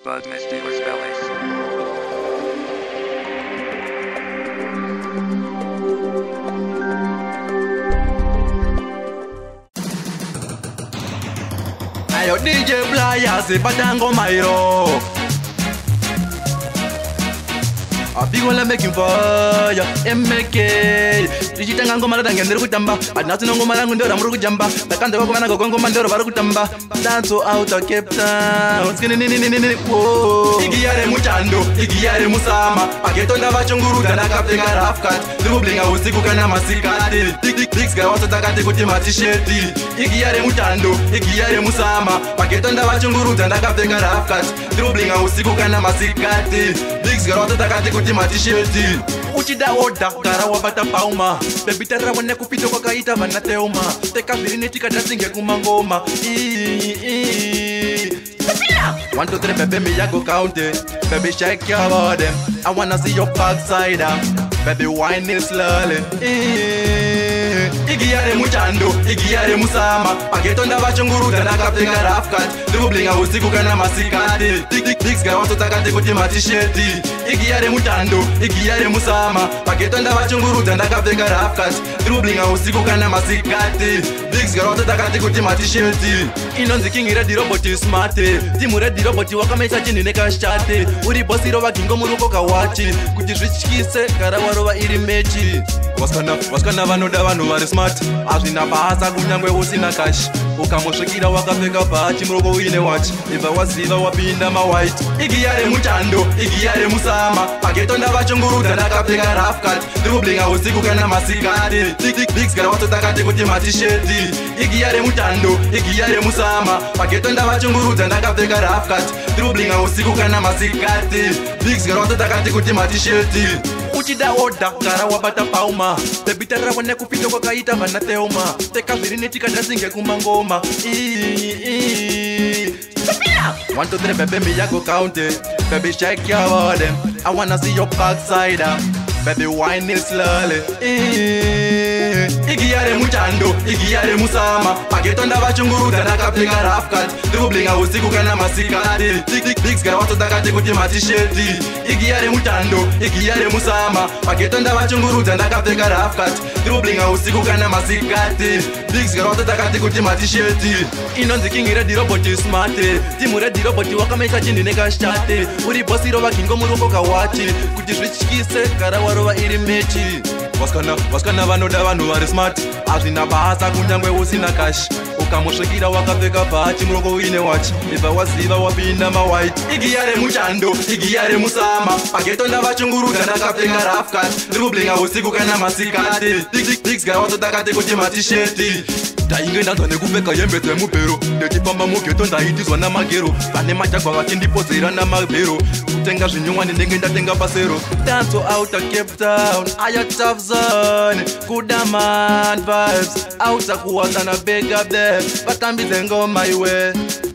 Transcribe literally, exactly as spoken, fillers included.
Bud Misty or Spellies. Ayo D J Playa se patango mairo. A big one making fire, M K. Digitanga ngoma la ngendere kutamba, adnatu ngoma la ngondora muru kujamba. Bakande wako bana gogongo mandoro baru kutamba. Dance out of Cape Town. Skini ni ni ni ni. Whoa. Igiyare muchando, igiyare musama. Paketo ndabachunguru dana kaptenga rafkat. Dribbling usiku kana masikati. Dik dik dik ga watu takati kutima t-shirt. Igiyare muchando, igiyare musama. Paketo ndabachunguru dana kaptenga rafkat. Dribbling usiku kana masikati. Dik ga watu takati kutima t-shirt. Uchida oda kara wabata pauma. Baby terra wane kupito kwa kaita vanateuma. Teka virini tika dancing kumangoma. One, two, three, baby, me I go count it. Baby, shake your body. I wanna see your backside. Baby, wine it slowly. Igiyare muchando, igiyare musama. Paketo ndabachunguru dana kaptenga rafkat. Dribbling usiku kana masikati. Dik dik dik ga watu takati kutima t-shirt. Igiyare muchando, igiyare musama. Paketo ndabachunguru dana kaptenga rafkat. Dribbling usiku kana masikati. Dik ga watu takati kutima t-shirt. Inonzi king ready robot smart. Timu ready robot wakamesa chini neka shate. Uri bosi roba kingo muruko kawachi. Kujishikise karawaro wa iri mechi. Waskana waskana vanoda vanhu vari smart. Azvina basa kunyangwe usina cash. Ukamoshikira wakapfeka bhachi muroko uine watch. Ibva waziva wapinda mawhite. Igiyare muchando, igiyare musama. Paketo ndavachungurudza ndakapfeka rafkat. Dribbling usiku kana masikati. Dik dik dik gara watotakati kuti t-shirt. Igiyare muchando, igiyare musama. Paketo ndavachungurudza ndakapfeka rafkat. Dribbling usiku kana masikati. Dik gara watotakati kuti t-shirt. Uchida oda kara wabata pauma. Baby terra wane kupito kwa kaita vanateuma. Teka virini tika dancing kumangoma. One, two, three, baby, me I go count it. Baby, shake your body. I wanna see your backside. Baby, wine it slowly. Igiyare muchando, igiyare musama. Paketo ndavachungurudza ndakapfeka rafkat. Dribbling usiku kana masikati. Dik dik dik gara watotakati kuti t-shirt. Igiyare muchando, igiyare musama. Paketo ndavachungurudza ndakapfeka rafkat. Dribbling usiku kana masikati. Dik gara watotakati kuti t-shirt. Inonzi king ready robot smart. Timu ready robot wakamesa chini neka shate. Uri bosi roba kingo muruko kawachi. Kuti zvichikise gara warova iri mechi. Waskana waskana vanoda vanhu vari smart. Azvina basa kunyangwe usina cash. Ukamoshikira wakapfeka bhachi muroko uine watch. Ibva waziva wapinda mawhite. Igiyare muchando, igiyare musama. Paketo ndavachungurudza ndakapfeka rafkat. Dribbling usiku kana masikati. Dik dik dik gara watotakati kuti t-shirt. Ndainge ndanzwa nekupfeka hembe dzemubhero. Ndechifamba mugeto ndaitizwa namagero. Vane majagwa vachindipodzera namabhero. Kutenga zvinyowani ndenge ndatenga pasero. Dance out of Cape Town, aya tough zone. Kuda man vibes, out of kuwasana big up there. Batambidze ngoma iwe.